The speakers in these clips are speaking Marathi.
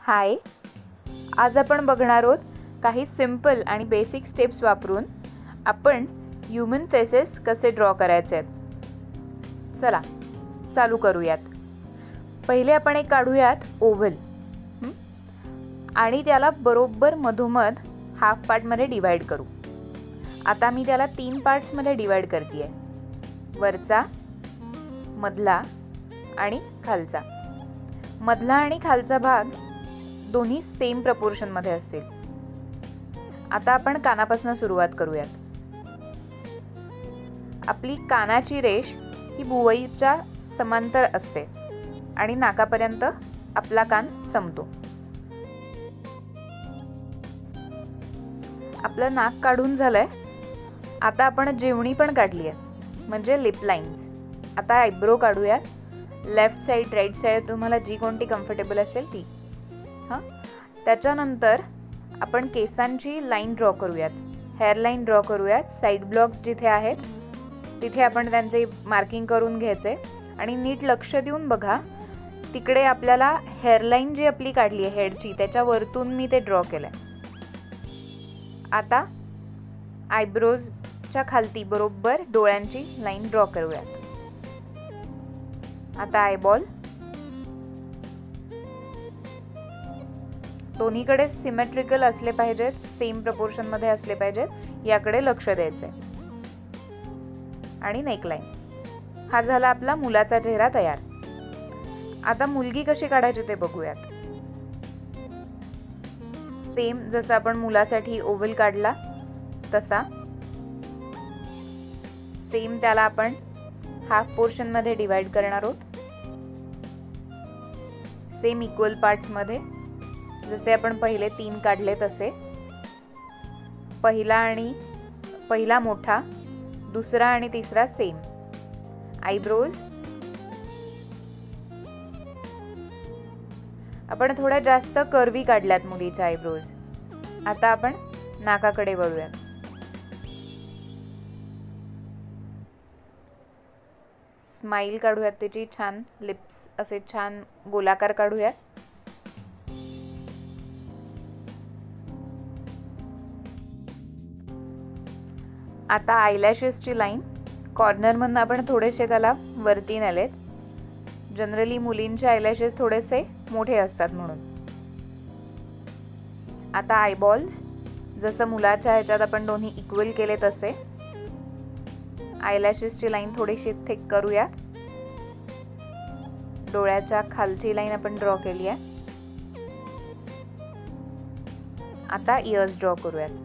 हाय, आज आपण बघणार आहोत काही सिंपल आणि बेसिक स्टेप्स वापरून आपण ह्यूमन फेसेस कसे ड्रॉ करायचे आहेत। चला चालू करूयात। पहिले आपण एक काढूयात ओव्हल आणि त्याला बरोबर मधोमध हाफ पार्टमध्ये डिवाइड करू। आता मी त्याला 3 पार्ट्समध्ये डिवाइड करते, वरचा, मधला आणि खालचा। मधला आणि खालचा भाग दोन्ही सेम प्रपोर्शन मध्ये असतील। आता आपण कानापासून सुरुवात करूयात। आपली कानाची रेष ही भुवईच्या समांतर असते आणि नाकापर्यंत आपला कान संपतो। आपलं नाक काढून झालंय। आता आपण जेवणी पण काढली आहे, म्हणजे लिप लाइन्स। आता आयब्रो काढूया। लेफ्ट साइड, राइट साइड तुम्हाला जी कोणती कम्फर्टेबल असेल ती। त्याच्यानंतर आपण केसांची लाइन ड्रॉ करूयात, हेअर लाइन ड्रॉ करूयात। साइड ब्लॉक्स जिथे आहेत तिथे आपण त्यांचे मार्किंग करून घ्यायचे आणि नीट लक्ष देऊन बघा। तिकडे आपल्याला हेअर लाइन जी आपली काढली आहे हेडची, त्याच्या वरतून मी ते ड्रॉ केलंय। आता आयब्रोजच्या खालती बरोबर डोळ्यांची लाइन ड्रॉ करूयात। आता आयबॉल, दोन्हीकडे सिमेट्रिकल असले पाहिजेत, सेम प्रपोर्शन मध्ये असले पाहिजेत, याकडे लक्ष द्यायचे। आणि नेकलाइन। हा झाला आपला मुलाचा चेहरा तयार। आता मुलगी कशी काढायची ते बघूयात। सेम जसं आपण मुलासाठी ओव्हल काढला तसा सेम त्याला आपण हाफ पोर्शन मध्ये डिवाइड करणार आहोत, सेम इक्वल पार्ट्स मध्ये। जसे आपण पहिले 3 काढले तसे पहिला मोठा, दुसरा आणि तिसरा सेम। आयब्रोज आपण थोड्या जास्त कर्वी काढल्यात मुलीच्या आयब्रोज। आता आपण नाकाकडे वळूयात। स्माइल काढूयात त्याची छान, लिप्स असे छान गोलाकार काढूयात। आता आयलॅशेसची लाइन कॉर्नर मधून आपण थोडेसे त्याला वरती नेलेत। जनरली मुलींचे आयलॅशेस थोडेसे मोठे असतात म्हणून। आता आयबॉल्स, जसं मुलाच्या ह्याच्यात आपण दोन्ही इक्वल केले तसे आयलॅशेसची लाइन थोडीशी थिक करूया। डोळ्याच्या खालची लाइन आपण ड्रॉ केली आहे। आता इयर्स ड्रॉ करूयात।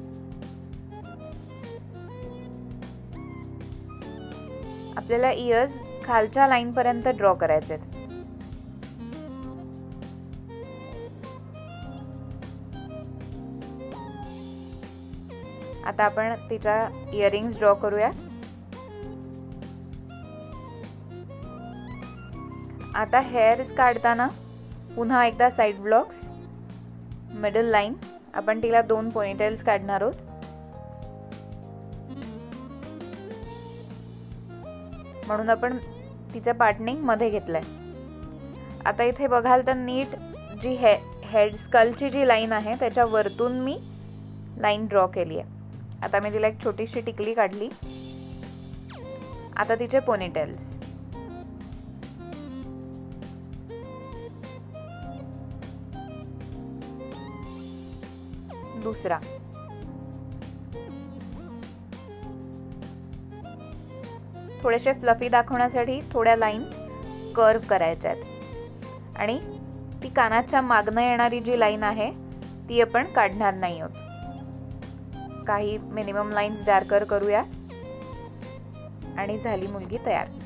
आपल्याला इयर्स खालच्या लाइन पर्यंत ड्रॉ करायचे आहेत। आता आपण तिच्या इयरिंग्स ड्रॉ करूया। आता हेअर्स काढताना पुन्हा एकदा साइड ब्लॉक्स, मिडल लाइन, आपण तिला 2 पोनीटेल्स काढणार आहोत। म्हणून आपण तिचं पार्टनिंग मध्ये घेतलंय। आता इथे बघाल तर नीट जी हेड स्कलची जी लाइन आहे त्याच्या वरतून मी लाइन ड्रॉ केली आहे। आता मी तिला एक छोटीशी टिकली काढली। आता तिचे पोनीटेल्स। दुसरा, थोडेसे फ्लफी दाखवण्यासाठी थोड्या लाइन्स कर्व करायच्या आहेत आणि ती कानाच्या मागणं येणारी जी लाइन आहे ती आपण काढणार नाही आहोत। काही मिनिमम लाइन्स डार्कर करूया आणि झाली मुलगी तयार।